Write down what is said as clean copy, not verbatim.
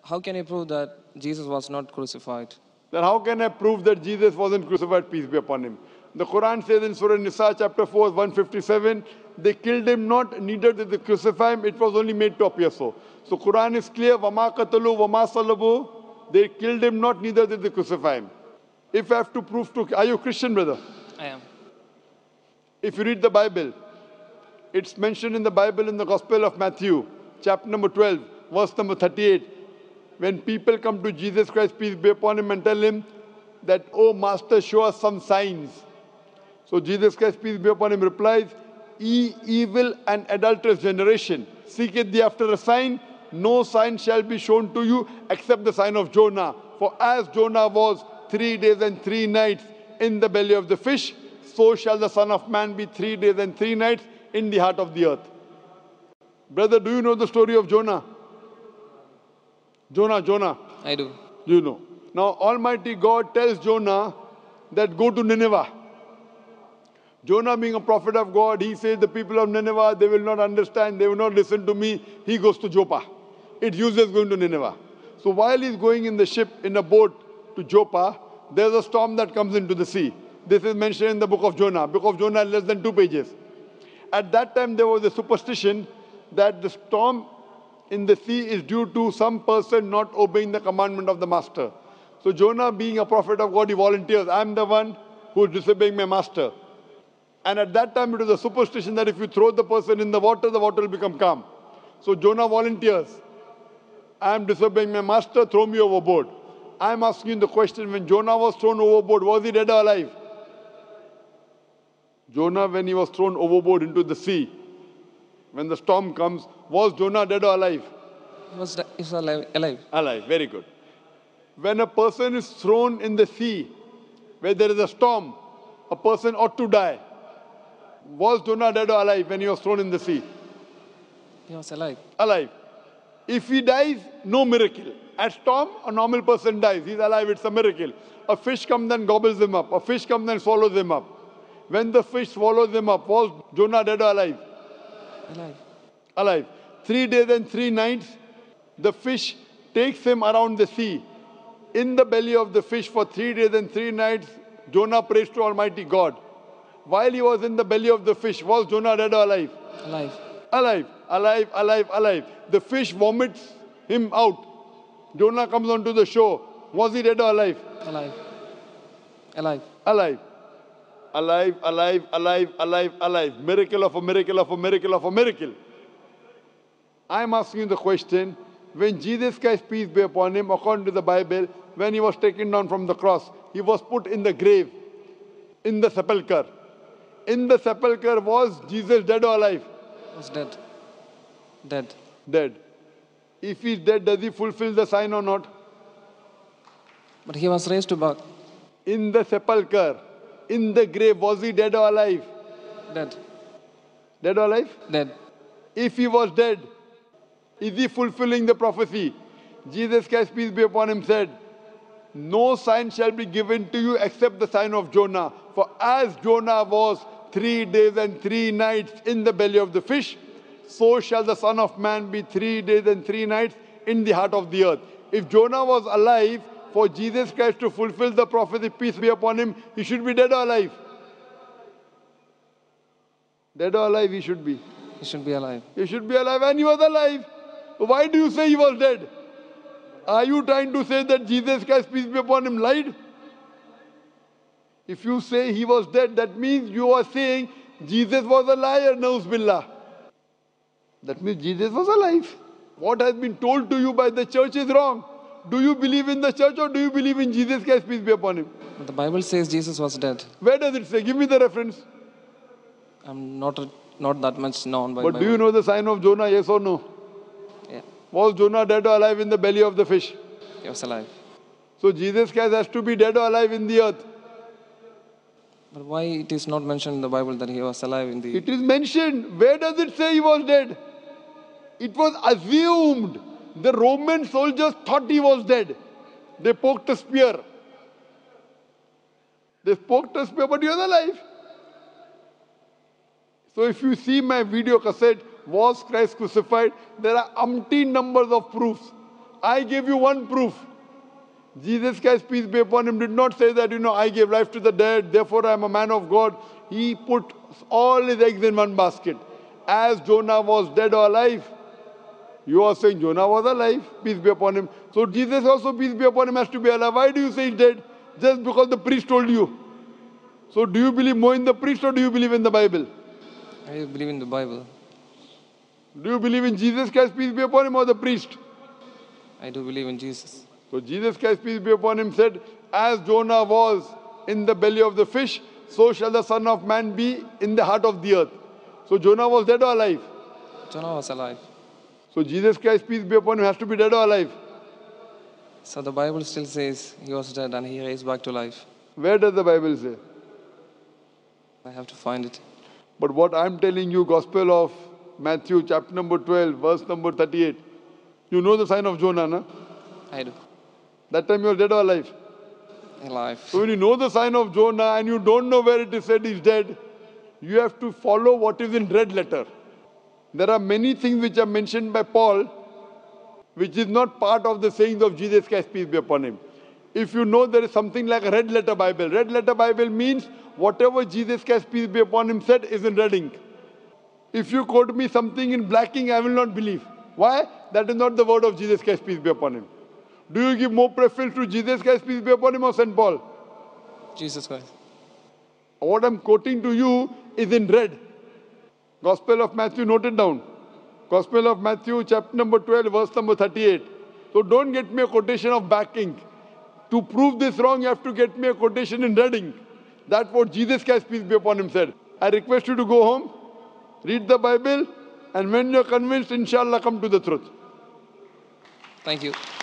How can you prove that Jesus was not crucified? Then how can I prove that Jesus wasn't crucified, peace be upon him? The Quran says in Surah Nisa chapter 4, 157, they killed him not, neither did they crucify him, it was only made to appear so. So Quran is clear, وَمَا قَتَلُوا وَمَا صَلَبُوا, they killed him not, neither did they crucify him. If I have to prove to, are you a Christian, brother? I am. If you read the Bible, it's mentioned in the Bible in the Gospel of Matthew, chapter number 12, verse number 38. When people come to Jesus Christ, peace be upon him, and tell him that, oh Master, show us some signs. So Jesus Christ, peace be upon him, replies, ye evil and adulterous generation, seeketh thee after a sign, no sign shall be shown to you except the sign of Jonah. For as Jonah was 3 days and 3 nights in the belly of the fish, so shall the Son of Man be 3 days and 3 nights in the heart of the earth. Brother, do you know the story of Jonah? Jonah. I do. You know. Now Almighty God tells Jonah that go to Nineveh. Jonah being a prophet of God, he says the people of Nineveh, they will not understand, they will not listen to me. He goes to Joppa. It's useless going to Nineveh. So while he's going in the ship, in a boat to Joppa, there's a storm that comes into the sea. This is mentioned in the book of Jonah. Book of Jonah, less than 2 pages. At that time, there was a superstition that the storm in the sea is due to some person not obeying the commandment of the master. So Jonah, being a prophet of God, he volunteers, I'm the one who is disobeying my master. And at that time, it was a superstition that if you throw the person in the water will become calm. So Jonah volunteers, I'm disobeying my master, throw me overboard. I'm asking you the question, when Jonah was thrown overboard, was he dead or alive? Jonah, when he was thrown overboard into the sea, when the storm comes, was Jonah dead or alive? He was alive. Alive, very good. When a person is thrown in the sea, where there is a storm, a person ought to die. Was Jonah dead or alive when he was thrown in the sea? He was alive. Alive. If he dies, no miracle. At storm, a normal person dies. He's alive, it's a miracle. A fish comes and gobbles him up. A fish comes and swallows him up. When the fish swallows him up, was Jonah dead or alive? Alive. Alive. 3 days and 3 nights, the fish takes him around the sea. In the belly of the fish for 3 days and 3 nights, Jonah prays to Almighty God. While he was in the belly of the fish, was Jonah dead or alive? Alive. Alive, alive, alive, alive. The fish vomits him out. Jonah comes onto the shore. Was he dead or alive? Alive. Alive. Alive. Alive, alive, alive, alive, alive. Miracle of a miracle of a miracle of a miracle. I'm asking you the question, when Jesus Christ, peace be upon him, according to the Bible, when he was taken down from the cross, he was put in the grave, in the sepulchre. In the sepulchre, was Jesus dead or alive? He was dead. Dead. Dead. If he's dead, does he fulfill the sign or not? But he was raised to back. In the sepulchre, in the grave, was he dead or alive? Dead. Dead or alive? Dead. If he was dead, is he fulfilling the prophecy? Jesus Christ, peace be upon him, said, no sign shall be given to you except the sign of Jonah. For as Jonah was 3 days and 3 nights in the belly of the fish, so shall the Son of Man be 3 days and 3 nights in the heart of the earth. If Jonah was alive, for Jesus Christ to fulfill the prophecy, peace be upon him, he should be dead or alive? Dead or alive he should be. He should be alive. He should be alive, and he was alive. Why do you say he was dead? Are you trying to say that Jesus Christ, peace be upon him, lied? If you say he was dead, that means you are saying Jesus was a liar, Nauz Billah. That means Jesus was alive. What has been told to you by the church is wrong. Do you believe in the church or do you believe in Jesus Christ, peace be upon him? But the Bible says Jesus was dead. Where does it say? Give me the reference. I'm not that much known by But Bible. do you know the sign of Jonah, yes or no? Yeah. Was Jonah dead or alive in the belly of the fish? He was alive. So Jesus Christ has to be dead or alive in the earth. But why it is not mentioned in the Bible that he was alive in the... It is mentioned. Where does it say he was dead? It was assumed. The Roman soldiers thought he was dead. They poked a spear. They poked a spear, but he was alive. So if you see my video cassette, Was Christ Crucified? There are umpteen numbers of proofs. I gave you one proof. Jesus Christ, peace be upon him, did not say that, I gave life to the dead, therefore I am a man of God. He put all his eggs in one basket. As Jonah was dead or alive, you are saying Jonah was alive, peace be upon him. So Jesus also, peace be upon him, has to be alive. Why do you say he's dead? Just because the priest told you. So do you believe more in the priest or do you believe in the Bible? I believe in the Bible. Do you believe in Jesus Christ, peace be upon him, or the priest? I do believe in Jesus. So Jesus Christ, peace be upon him, said, as Jonah was in the belly of the fish, so shall the Son of Man be in the heart of the earth. So Jonah was dead or alive? Jonah was alive. So Jesus Christ, peace be upon him, has to be dead or alive? So the Bible still says he was dead and he raised back to life. Where does the Bible say? I have to find it. But what I'm telling you, Gospel of Matthew, chapter number 12, verse number 38. You know the sign of Jonah, no? I do. That time you were dead or alive? Alive. So when you know the sign of Jonah and you don't know where it is said he's dead, you have to follow what is in red letter. There are many things which are mentioned by Paul, which is not part of the sayings of Jesus Christ, peace be upon him. If you know there is something like a red letter Bible. Red letter Bible means whatever Jesus Christ, peace be upon him, said is in red ink. If you quote me something in black ink, I will not believe. Why? That is not the word of Jesus Christ, peace be upon him. Do you give more preference to Jesus Christ, peace be upon him, or St. Paul? Jesus Christ. What I'm quoting to you is in red. Gospel of Matthew, note it down. Gospel of Matthew, chapter number 12, verse number 38. So don't get me a quotation of black ink. To prove this wrong, you have to get me a quotation in red ink. That's what Jesus Christ, peace be upon him, said. I request you to go home, read the Bible, and when you're convinced, inshallah, come to the truth. Thank you.